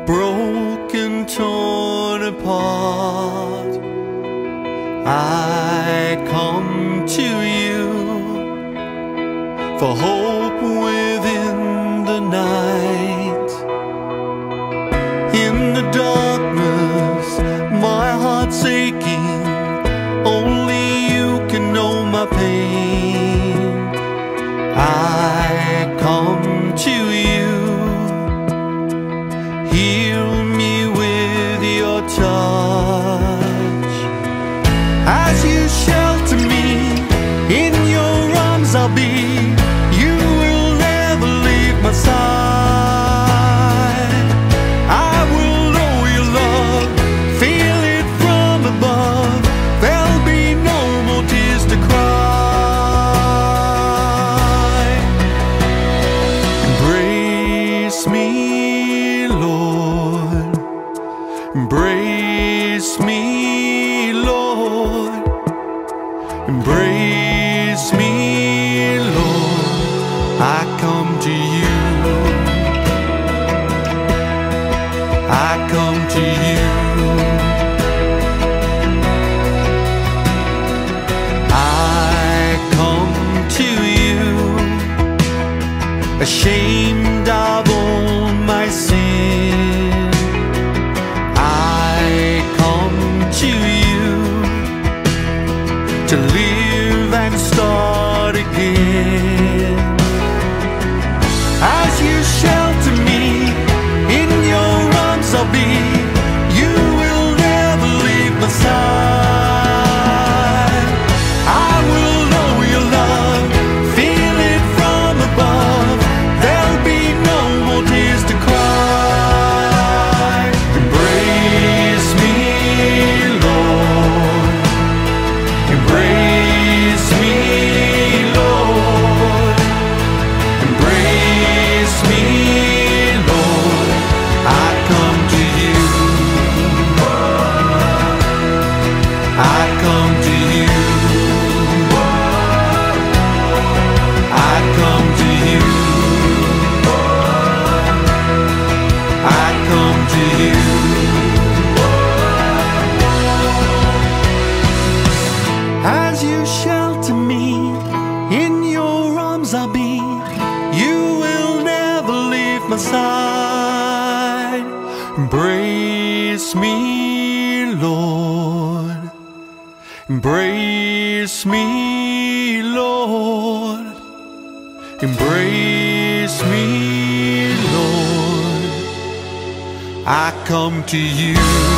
broken, torn apart, I come to you for hope within the night. In the darkness, my heart's aching, only you can know my pain. I come to you, heal me with your touch. As you shelter me, in your arms I'll be. You will never leave my side. I will know your love, feel it from above. There'll be no more tears to cry. Embrace me, Lord. Embrace me, Lord. Embrace me, Lord. I come to you. I come to you. I come to you, ashamed of all my sin. I come to you to live and start again. As you shelter me, in your arms I'll be. You will never leave my side. I will know your love, feel it from above. There'll be no more tears to cry. Embrace me, Lord. Embrace me, Lord. Embrace me, Lord. I come to you. I come to you. I come to you. I come to you. As you shelter me, in your arms I'll be. You will never leave my side. Embrace me, Lord. Embrace me, Lord. Embrace me, Lord. I come to you.